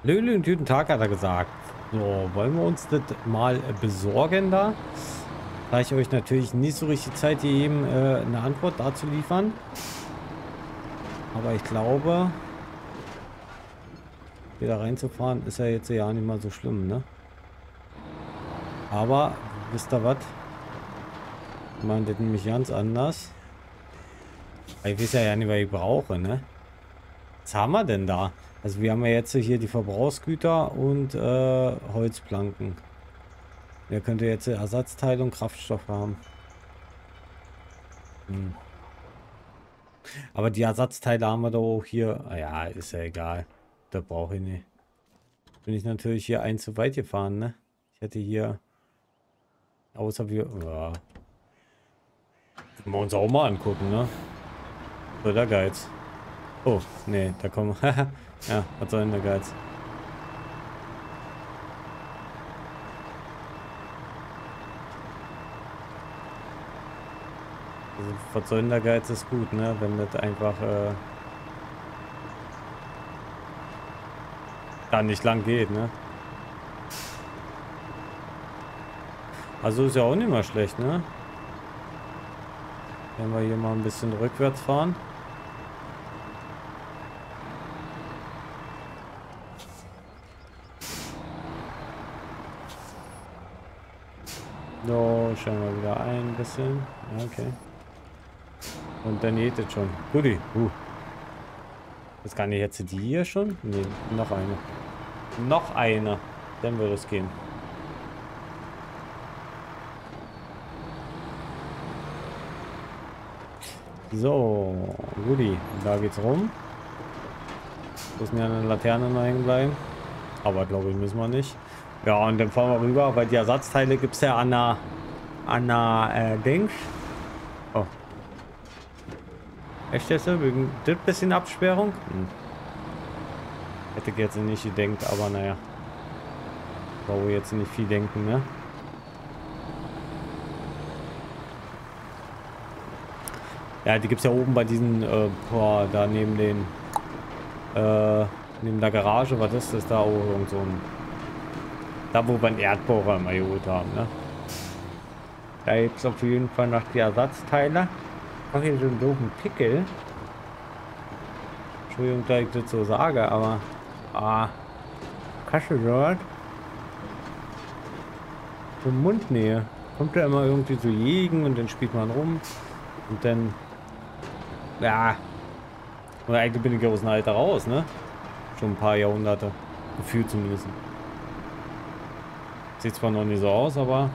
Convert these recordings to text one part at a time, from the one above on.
Löhle und guten Tag, hat er gesagt. So, wollen wir uns das mal besorgen da? Da ich euch natürlich nicht so richtig Zeit gegeben, eine Antwort dazu liefern. Aber ich glaube, wieder reinzufahren ist ja jetzt ja nicht mal so schlimm, ne? Aber, wisst ihr was? Ich meine, das nämlich ganz anders. Weil ich weiß ja nicht, was ich brauche, ne? Was haben wir denn da? Also wir haben ja jetzt hier die Verbrauchsgüter und Holzplanken. Wer könnte jetzt Ersatzteile und Kraftstoff haben? Hm. Aber die Ersatzteile haben wir doch auch hier. Ah ja, ist ja egal. Da brauche ich nicht. Bin ich natürlich hier ein zu weit gefahren, ne? Ich hätte hier, außer wir, ja, können wir uns auch mal angucken, ne? So, der Geiz. Oh, nee, da kommen. Ja, was soll denn der Geiz? Also, was soll denn der Geiz ist gut, ne? Wenn das einfach da nicht lang geht, ne? Also ist ja auch nicht mal schlecht, ne? Wenn wir hier mal ein bisschen rückwärts fahren. So, schauen wir wieder ein bisschen. Ja, okay. Und dann geht es schon. Guti. Das kann ich jetzt die hier schon? Nee, noch eine. Noch eine. Dann würde es gehen. So, Guti. Da geht's rum. Müssen ja eine Laterne noch hängen bleiben. Aber glaube ich, müssen wir nicht. Ja, und dann fahren wir rüber, weil die Ersatzteile gibt es ja an der Dings. Oh, echt jetzt? Wegen das bisschen Absperrung? Hm. Hätte ich jetzt nicht gedenkt, aber naja. Brauche jetzt nicht viel denken, ne? Ja, die gibt es ja oben bei diesen, boah, da neben den, neben der Garage, was ist das da? Oh, irgend so ein, da wo wir einen Erdbohrer mal geholt haben, ne? Da gibt es auf jeden Fall noch die Ersatzteile. Ach, hier so einen doofen Pickel. Entschuldigung, dass ich das so sage, aber, Kasche dort. So Mundnähe. Kommt da immer irgendwie so jägen und dann spielt man rum. Und dann, ja, und eigentlich bin ich aus dem Alter raus, ne? Schon ein paar Jahrhunderte. Gefühlt zumindest. Sieht zwar noch nicht so aus, aber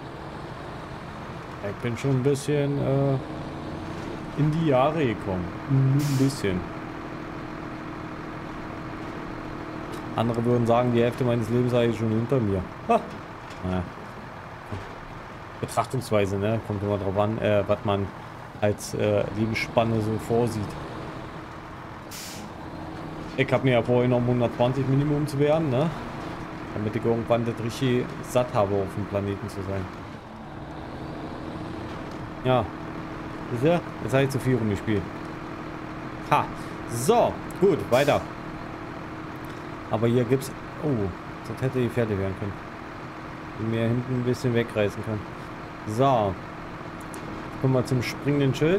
ich bin schon ein bisschen in die Jahre gekommen. Ein bisschen. Andere würden sagen, die Hälfte meines Lebens sei schon hinter mir. Ha. Naja. Betrachtungsweise, ne? Kommt immer drauf an, was man als Lebensspanne so vorsieht. Ich habe mir ja vorgenommen, 120 Minimum zu werden, ne? Damit ich irgendwann das richtig satt habe, auf dem Planeten zu sein. Ja. Ist ja? Jetzt habe ich zu viel rumgespielt. Ha. So. Gut, weiter. Aber hier gibt's. Oh, das hätte die Pferde werden können. Die mir hinten ein bisschen wegreißen können. So. Kommen wir zum springenden Schild.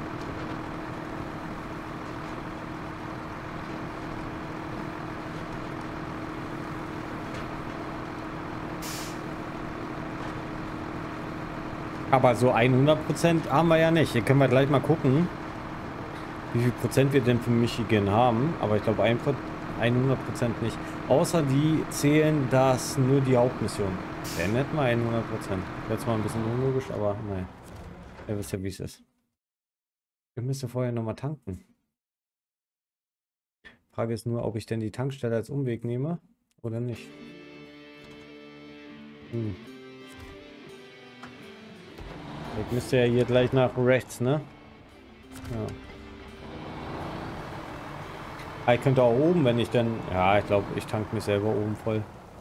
Aber so 100% haben wir ja nicht. Hier können wir gleich mal gucken, wie viel Prozent wir denn für Michigan haben. Aber ich glaube 100% nicht. Außer die zählen das nur die Hauptmission. Dann hätten wir 100%. Jetzt mal ein bisschen unlogisch, aber nein. Ihr wisst ja, wie es ist. Wir müssen vorher nochmal tanken. Frage ist nur, ob ich denn die Tankstelle als Umweg nehme oder nicht. Ich müsste ja hier gleich nach rechts, ne? Ja. Ah, ich könnte auch oben, wenn ich dann... Ja, ich glaube, ich tank mich selber oben voll.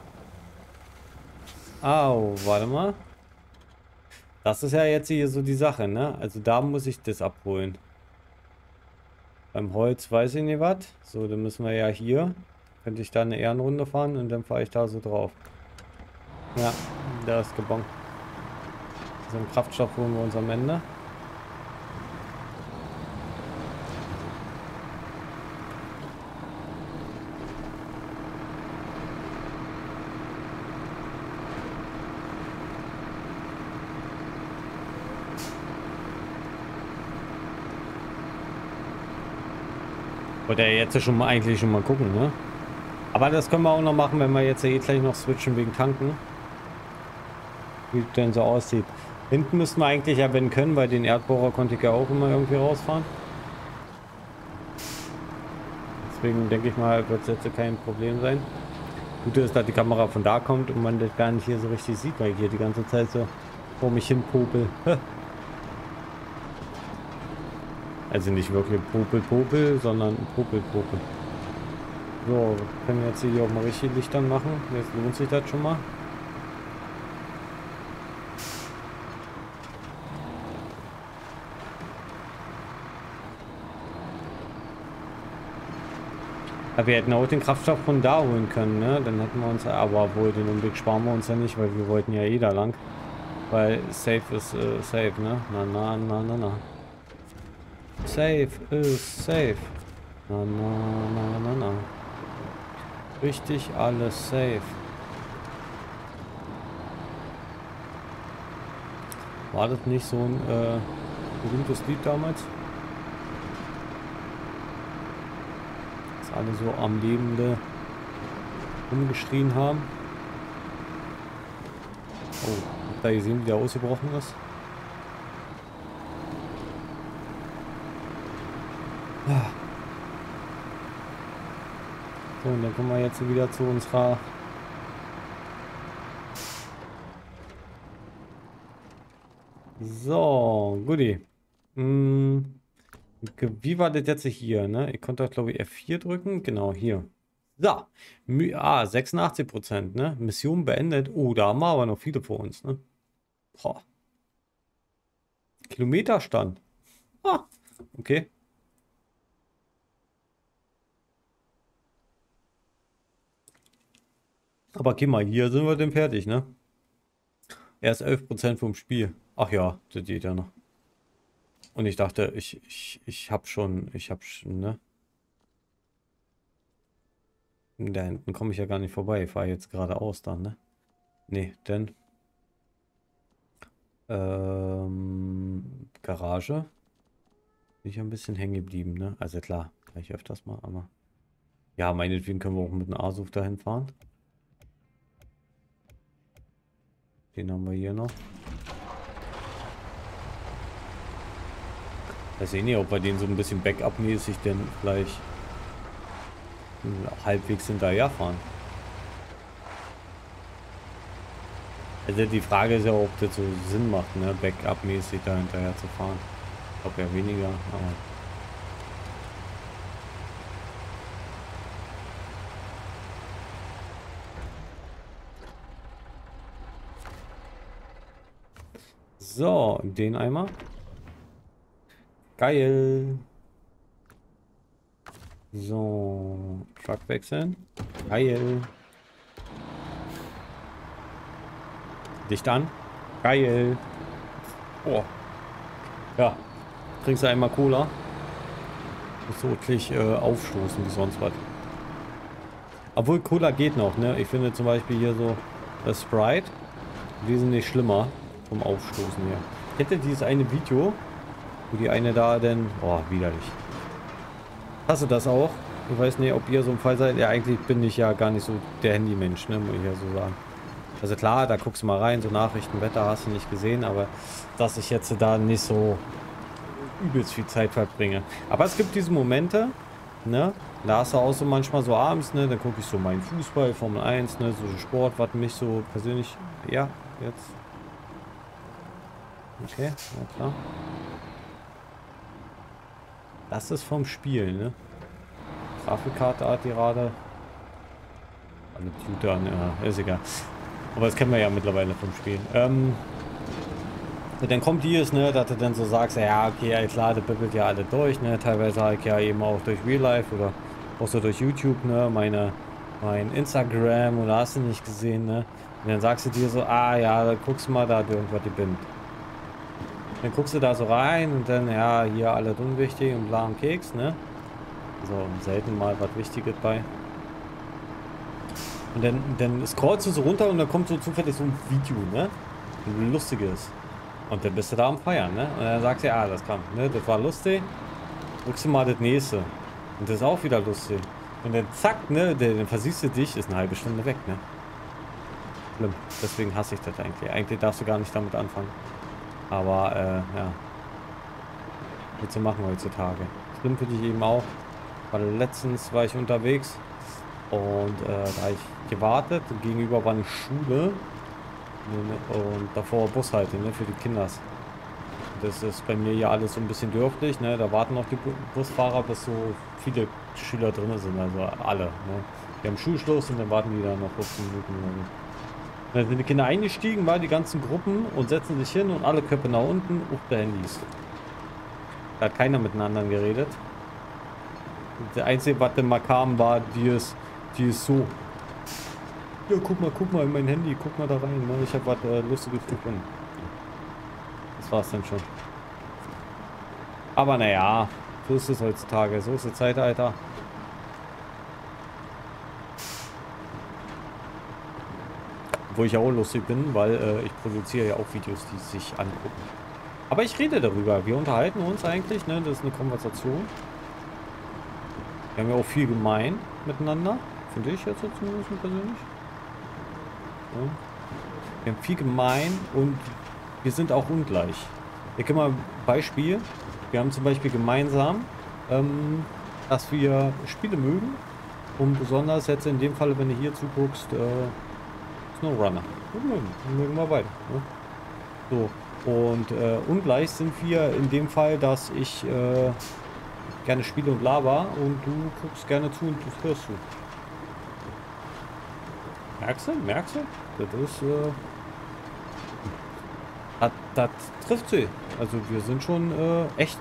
Au, warte mal. Das ist ja jetzt hier so die Sache, ne? Also da muss ich das abholen. Beim Holz weiß ich nicht was. So, dann müssen wir ja hier. Könnte ich da eine Ehrenrunde fahren und dann fahre ich da so drauf. Ja, da ist gebongt. So einen Kraftstoff holen wir uns am Ende. Wollte ja jetzt schon mal eigentlich schon mal gucken, ne? Aber das können wir auch noch machen, wenn wir jetzt eh gleich noch switchen wegen Tanken. Wie es denn so aussieht. Hinten müssten wir eigentlich ja, wenn können, weil den Erdbohrer konnte ich ja auch immer irgendwie rausfahren. Deswegen denke ich mal, wird es jetzt kein Problem sein. Gut ist, dass die Kamera von da kommt und man das gar nicht hier so richtig sieht, weil ich hier die ganze Zeit so vor mich hin popel. Also nicht wirklich Popel, sondern Popel. So, wir können jetzt hier auch mal richtig Licht anmachen. Jetzt lohnt sich das schon mal. Aber wir hätten auch den Kraftstoff von da holen können, ne? Dann hätten wir uns, aber wohl den Umweg sparen wir uns ja nicht, weil wir wollten ja eh da lang. Weil safe ist safe, ne? Na. Safe ist safe. Na. Richtig alles safe. War das nicht so ein berühmtes Lied damals? Dass alle so am Lebende rumgeschrien haben. Oh, habt ihr gesehen, wie der ausgebrochen ist? So, und dann kommen wir jetzt wieder zu unserer so, Goodie. Wie war das jetzt hier, ne? Ich konnte, glaube ich, F4 drücken. Genau, hier. So. 86%, ne? Mission beendet. Oh, da haben wir aber noch viele vor uns, ne? Boah. Kilometerstand. Ah, okay. Aber guck mal, hier sind wir denn fertig, ne? Erst 11% vom Spiel. Ach ja, das geht ja noch. Und ich dachte, ich hab schon, ne? Da hinten komme ich ja gar nicht vorbei. Ich fahre jetzt geradeaus dann, ne? Nee, denn Garage. Bin ich ein bisschen hängen geblieben, ne? Also klar, gleich öfters mal, aber ja, meinetwegen können wir auch mit einem Asuf dahin fahren. Den haben wir hier noch. Ich sehe nicht, ob wir den so ein bisschen Backup-mäßig denn gleich halbwegs hinterher fahren. Also die Frage ist ja, ob das so Sinn macht, ne, Backup-mäßig da hinterher zu fahren. Ich glaube ja weniger, aber so, den einmal. Geil. So, Truck wechseln. Geil. Dicht an. Geil. Oh. Ja. Trinkst du einmal Cola. Muss so wirklich aufstoßen wie sonst was. Obwohl Cola geht noch, ne? Ich finde zum Beispiel hier so Sprite wesentlich schlimmer vom Aufstoßen her. Ich hätte dieses eine Video, wo die eine da denn... Oh, widerlich. Hast du das auch? Ich weiß nicht, ob ihr so ein Fall seid. Ja, eigentlich bin ich ja gar nicht so der Handymensch, ne? Muss ich ja so sagen. Also klar, da guckst du mal rein, so Nachrichten, Wetter hast du nicht gesehen, aber dass ich jetzt da nicht so übelst viel Zeit verbringe. Aber es gibt diese Momente, ne? Da hast du auch so manchmal so abends, ne? Dann gucke ich so meinen Fußball, Formel 1, ne? So Sport, was mich so persönlich... Ja, jetzt... Okay, na klar. Das ist vom Spiel, ne? Grafikkarte hat gerade. Alle Tutor an, ja, ist egal. Aber das kennen wir ja mittlerweile vom Spiel. Dann kommt dies, ne, dass du dann so sagst, ja, okay, ja, klar, das bibbelt ja alle durch, ne? Teilweise halt ja eben auch durch Real Life oder auch so durch YouTube, ne? Meine mein Instagram oder hast du nicht gesehen, ne? Und dann sagst du dir so, ah ja, dann guckst du mal, da hat irgendwas gebimmt. Dann guckst du da so rein und dann, ja, hier alles unwichtig und bla und Keks, ne? Also selten mal was Wichtiges bei. Und dann scrollst du so runter und dann kommt so zufällig so ein Video, ne? Ein lustiges. Und dann bist du da am Feiern, ne? Und dann sagst du, ja, das kam, ne? Das war lustig. Drückst du mal das nächste. Und das ist auch wieder lustig. Und dann zack, ne? Dann versiehst du dich, ist eine halbe Stunde weg, ne? Schlimm. Deswegen hasse ich das eigentlich. Eigentlich darfst du gar nicht damit anfangen. Aber, ja. Willst du machen heutzutage. Schlimm finde ich eben auch. Weil letztens war ich unterwegs und da habe ich gewartet. Gegenüber war eine Schule. Und davor Bushalte, ne? Für die Kinders. Das ist bei mir ja alles so ein bisschen dörflich, ne? Da warten noch die Busfahrer, bis so viele Schüler drin sind, also alle, ne? Die haben Schulschluss und dann warten die da noch 15 Minuten oder so. Dann sind die Kinder eingestiegen, waren die ganzen Gruppen und setzen sich hin und alle Köpfe nach unten auf der Handys. Da hat keiner miteinander geredet. Der einzige, was denn mal kam, war, die ist so. Ja, guck mal in mein Handy, guck mal da rein, ne? Ich habe was Lustiges gefunden. Das war's dann schon. Aber naja, so ist es heutzutage, so ist das Zeitalter. Wo ich ja auch lustig bin, weil ich produziere ja auch Videos, die sich angucken. Aber ich rede darüber, wir unterhalten uns eigentlich, ne? Das ist eine Konversation. Wir haben ja auch viel gemein miteinander, finde ich jetzt so zumindest persönlich. Ja. Wir haben viel gemein und wir sind auch ungleich. Ich gebe mal ein Beispiel. Wir haben zum Beispiel gemeinsam, dass wir Spiele mögen. Und besonders jetzt in dem Fall, wenn du hier zuguckst, SnowRunner. Mögen wir beide. Ne? So. Und ungleich sind wir in dem Fall, dass ich gerne spiele und laber und du guckst gerne zu und du hörst zu. Merkst du? Merkst du? Das ist, das trifft sie. Also wir sind schon echt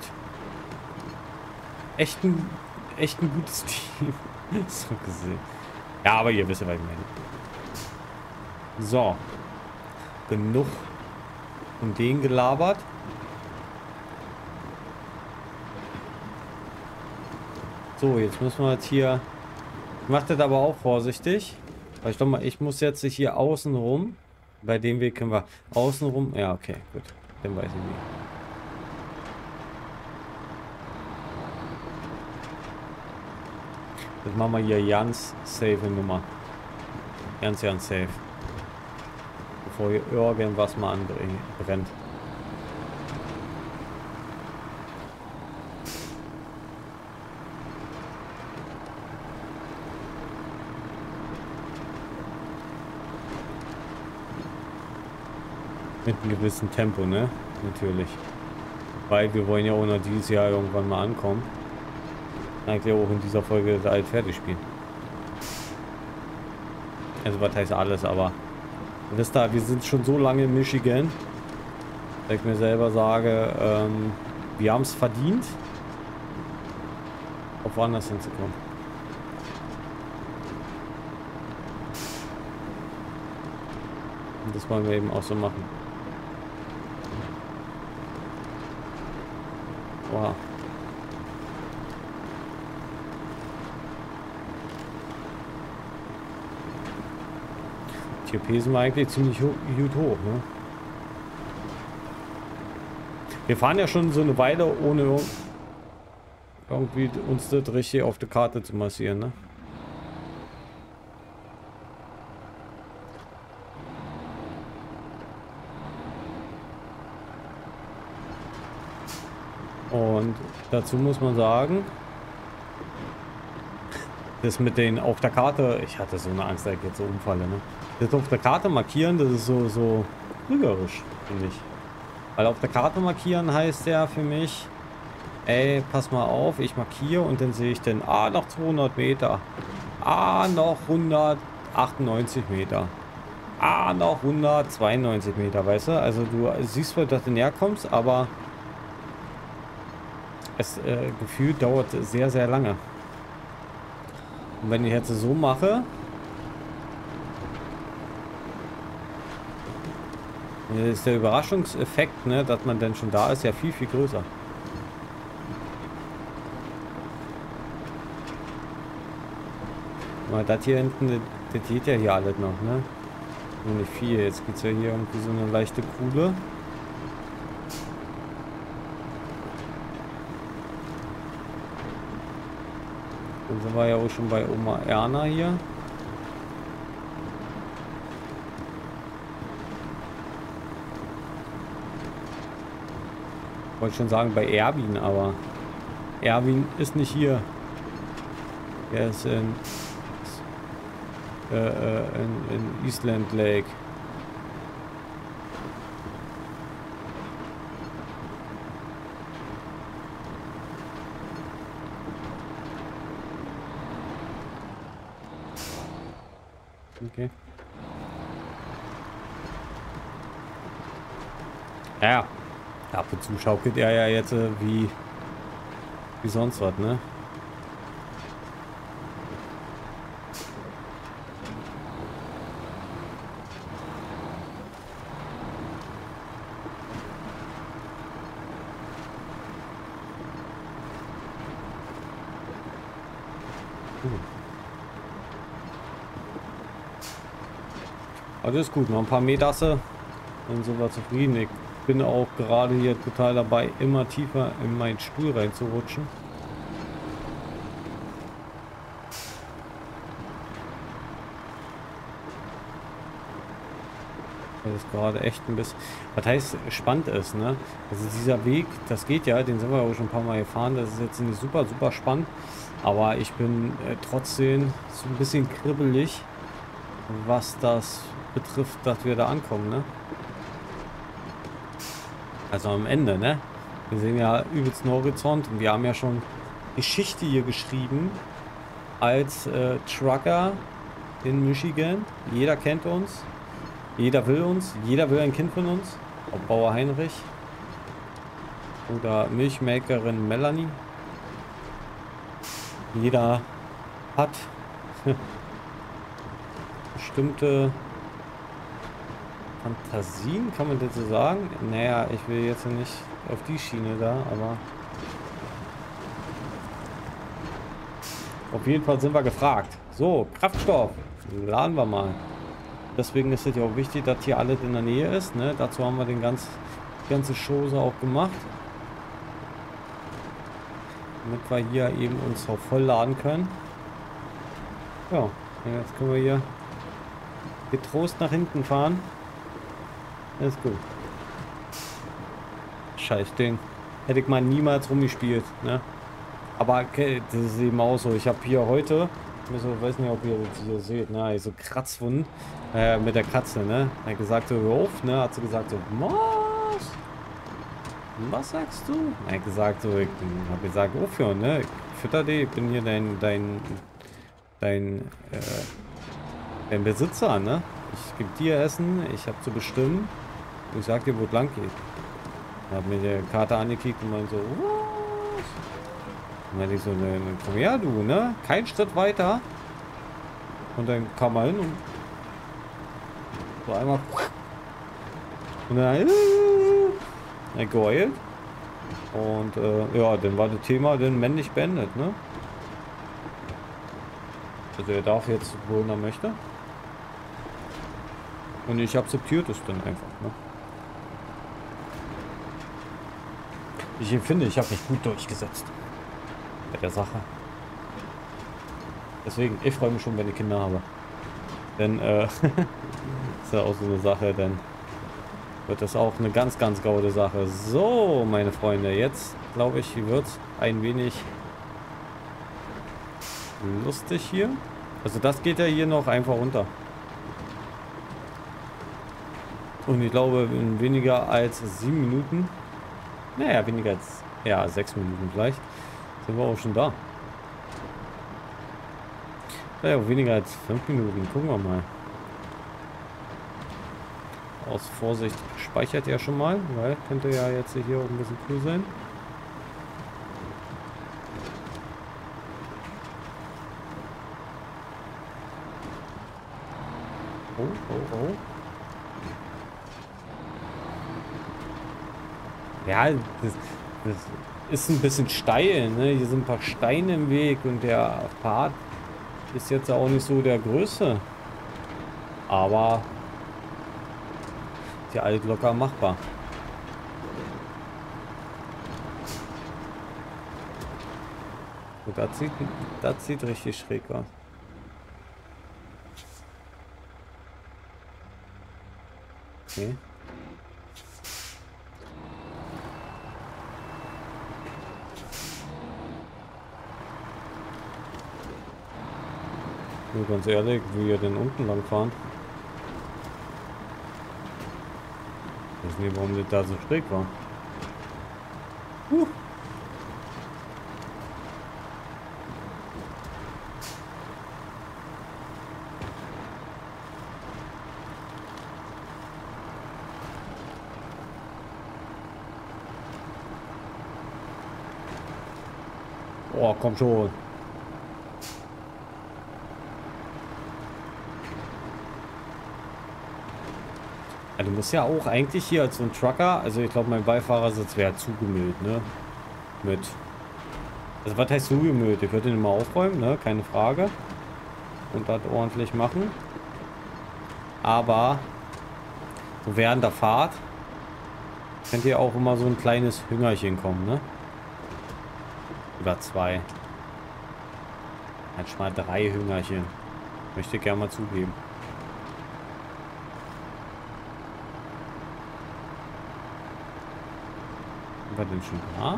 ein gutes Team. So gesehen. Ja, aber ihr wisst ja, was ich meine. So. Genug von denen gelabert. So, jetzt müssen wir jetzt hier... Ich mache das aber auch vorsichtig. Weil ich glaube mal, ich muss jetzt hier außen rum. Bei dem Weg können wir außen rum... Ja, okay, gut. Dann weiß ich nicht. Das machen wir hier ganz safe Nummer. Ganz safe. Bevor hier irgendwas mal anbrennt. Mit einem gewissen Tempo, ne? Natürlich. Weil wir wollen ja auch noch dieses Jahr irgendwann mal ankommen. Eigentlich auch in dieser Folge das alt fertig spielen. Also was heißt alles, aber wisst ihr, wir sind schon so lange in Michigan, dass ich mir selber sage, wir haben es verdient, auf woanders hinzukommen. Und das wollen wir eben auch so machen. Wow. Hier pesen wir eigentlich ziemlich gut hoch, ne? Wir fahren ja schon so eine Weile, ohne irgendwie uns das richtig auf der Karte zu massieren, ne? Und dazu muss man sagen, das mit den auf der Karte, ich hatte so eine Angst, dass ich jetzt so umfalle, ne? Das auf der Karte markieren, das ist so trügerisch, finde ich. Weil auf der Karte markieren heißt ja für mich, ey, pass mal auf, ich markiere und dann sehe ich dann, noch 200 Meter. Noch 198 Meter. Noch 192 Meter, weißt du? Also du siehst, dass du näher kommst, aber es gefühlt dauert sehr, sehr lange. Und wenn ich jetzt so mache, Ist der Überraschungseffekt, ne, dass man denn schon da ist, ja viel, viel größer. Mal das hier hinten, das geht ja hier alles noch, ne? Nur nicht viel. Jetzt gibt es ja hier irgendwie so eine leichte Kuhle. Dann sind wir ja auch schon bei Oma Erna hier. Ich wollte schon sagen bei Erwin, aber Erwin ist nicht hier. Er ist in Eastland Lake. Okay. Ja, ab und zu schaukelt er ja jetzt wie sonst was, ne? Aber das ist gut, noch ein paar Meterse, dann sind wir zufrieden. Ich bin auch gerade hier total dabei, immer tiefer in meinen Stuhl reinzurutschen. Weil es gerade echt ein bisschen, was heißt spannend ist, ne? Also dieser Weg, das geht ja, den sind wir auch schon ein paar Mal gefahren, das ist jetzt nicht super, super spannend. Aber ich bin trotzdem so ein bisschen kribbelig, was das betrifft, dass wir da ankommen, ne? Also am Ende, ne? Wir sehen ja übelst einen Horizont und wir haben ja schon Geschichte hier geschrieben als Trucker in Michigan. Jeder kennt uns, jeder will uns, jeder will ein Kind von uns. Ob Bauer Heinrich oder Milchmäkerin Melanie. Jeder hat bestimmte Fantasien, kann man das so sagen? Naja, ich will jetzt nicht auf die Schiene da, aber auf jeden Fall sind wir gefragt. So, Kraftstoff, laden wir mal. Deswegen ist es ja auch wichtig, dass hier alles in der Nähe ist, ne? Dazu haben wir die ganze Chose auch gemacht. Damit wir hier eben uns auch voll laden können. Ja, jetzt können wir hier getrost nach hinten fahren. Das ist gut. Scheiß Ding. Hätte ich mal niemals rumgespielt, ne? Aber okay, das ist eben auch so. Ich habe hier heute, ich weiß nicht, ob ihr das hier seht, ne? So Kratzwunden mit der Katze, ne? Er hat gesagt, so, hör auf, ne? Hat sie gesagt, so, was? Was sagst du? Er hat gesagt, so, ich habe gesagt, aufhören, ne? Ich fütter dich, ich bin hier dein Besitzer, ne? Ich gebe dir Essen, ich habe zu bestimmen. Und ich sag dir, wo es lang geht. Er hat mir die Karte angekickt und meinte so, was? Und dann ich so, ne, komm her, du, ne? Kein Schritt weiter. Und dann kam er hin und so einmal. Und dann er geheult. Und ja, dann war das Thema dann männlich beendet, ne? Also er darf jetzt, wohin er möchte. Und ich akzeptiert es dann einfach, ne? Ich empfinde, ich habe mich gut durchgesetzt. Bei der Sache. Deswegen, ich freue mich schon, wenn ich Kinder habe. Denn, ist ja auch so eine Sache, dann wird das auch eine ganz, ganz gaude Sache. So, meine Freunde, jetzt, glaube ich, wird es ein wenig lustig hier. Also das geht ja hier noch einfach runter. Und ich glaube, in weniger als 7 Minuten, naja, weniger als, ja, 6 Minuten vielleicht, sind wir auch schon da. Naja, weniger als 5 Minuten, gucken wir mal. Aus Vorsicht speichert er schon mal, weil könnte ja jetzt hier auch ein bisschen cool sein. Oh, oh, oh. Ja, das ist ein bisschen steil, ne? Hier sind ein paar Steine im Weg und der Pfad ist jetzt auch nicht so der größte. Aber ist ja alles locker machbar. Und das sieht richtig schräg aus. Okay. Nur ganz ehrlich, wie wir denn unten lang fahren. Ich weiß nicht, warum das da so schräg war. Oh, komm schon. Ja, du musst ja auch eigentlich hier als so ein Trucker, also ich glaube, mein Beifahrersitz wäre zugemüllt, ne? Mit. Also was heißt zugemüllt? Ich würde den mal aufräumen, ne? Keine Frage. Und das ordentlich machen. Aber so während der Fahrt könnt ihr auch immer so ein kleines Hüngerchen kommen, ne? Oder zwei. Manchmal 3 Hüngerchen. Möchte ich gerne mal zugeben. Sind wir denn schon da?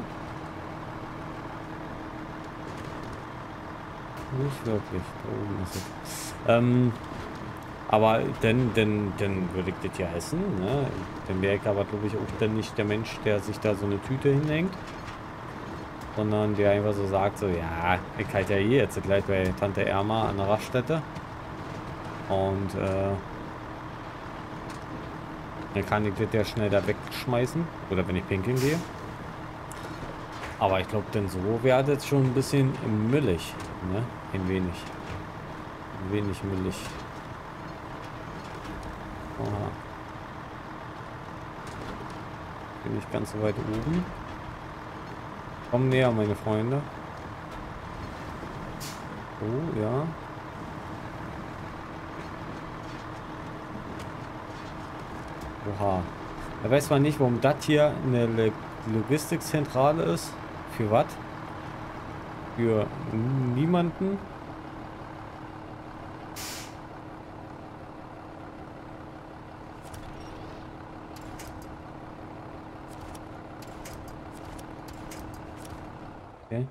Nicht wirklich. Da oben ist es. Aber dann würde ich das ja essen, ne? Dann wäre ich aber, glaube ich, auch dann nicht der Mensch, der sich da so eine Tüte hinhängt. Sondern der einfach so sagt, so, ja, ich halt ja hier jetzt gleich bei Tante Erma an der Raststätte. Und, dann kann ich das ja schnell da wegschmeißen. Oder wenn ich pinkeln gehe. Aber ich glaube, denn so wäre das schon ein bisschen müllig, ne? Ein wenig. Ein wenig müllig. Aha. Bin nicht ganz so weit oben. Komm näher, meine Freunde. Oh, ja. Oha. Da weiß man nicht, warum das hier eine Logistikzentrale ist. Für was? Für niemanden. Okay.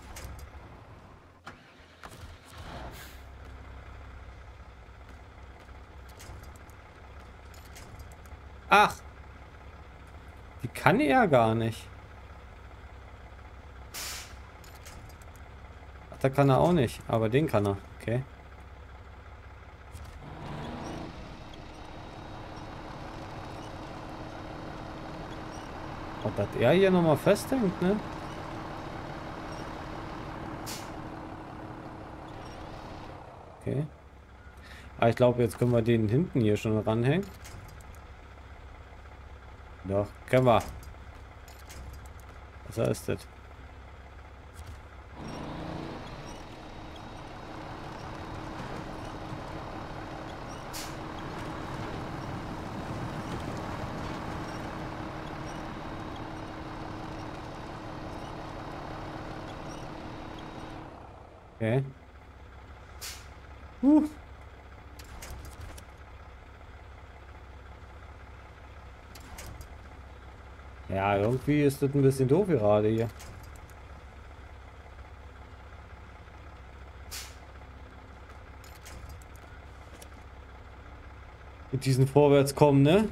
Ach! Die kann er gar nicht. Ach, da kann er auch nicht. Aber den kann er. Okay. Und dass er hier nochmal festhängt, ne? Okay. Aber ich glaube, jetzt können wir den hinten hier schon ranhängen. Doch, können wir. Was ist das? Okay. Ja, irgendwie ist das ein bisschen doof gerade hier. Mit diesen Vorwärtskommen, ne?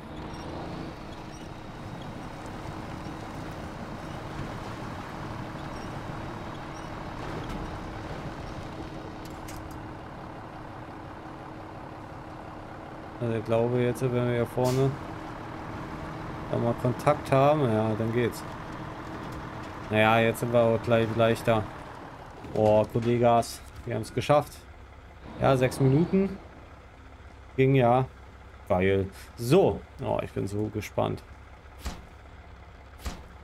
Also ich glaube jetzt, wenn wir hier vorne da mal Kontakt haben, ja, dann geht's. Naja, jetzt sind wir auch gleich leichter. Oh, Kollegas, wir haben es geschafft. Ja, 6 Minuten. Ging ja. Geil. So. Oh, ich bin so gespannt.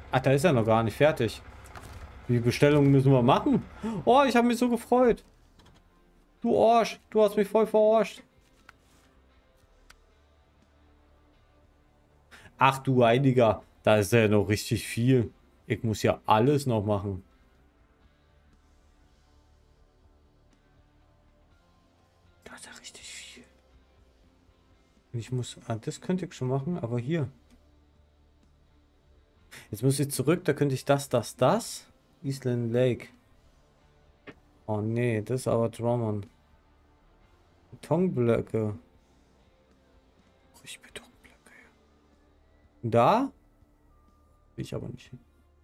Ach, da ist er noch gar nicht fertig. Die Bestellung müssen wir machen. Oh, ich habe mich so gefreut. Du Arsch, du hast mich voll verarscht. Ach du Heiliger, da ist ja noch richtig viel. Ich muss ja alles noch machen. Da ist ja richtig viel. Ich muss, das könnte ich schon machen, aber hier. Jetzt muss ich zurück, da könnte ich das. Island Lake. Oh nee, das ist aber Drummond. Betonblöcke. Ich Betonblöcke. Da? Will ich aber nicht hin.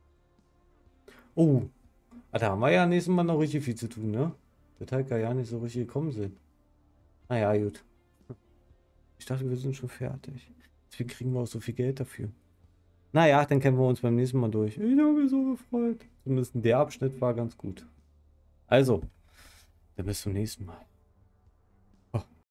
Oh. Da haben wir ja nächstes Mal noch richtig viel zu tun, ne? Der Teil kann ja nicht so richtig gekommen sind. Naja, gut. Ich dachte, wir sind schon fertig. Deswegen kriegen wir auch so viel Geld dafür. Naja, dann kämpfen wir uns beim nächsten Mal durch. Ich habe mich so gefreut. Zumindest der Abschnitt war ganz gut. Also, dann bis zum nächsten Mal.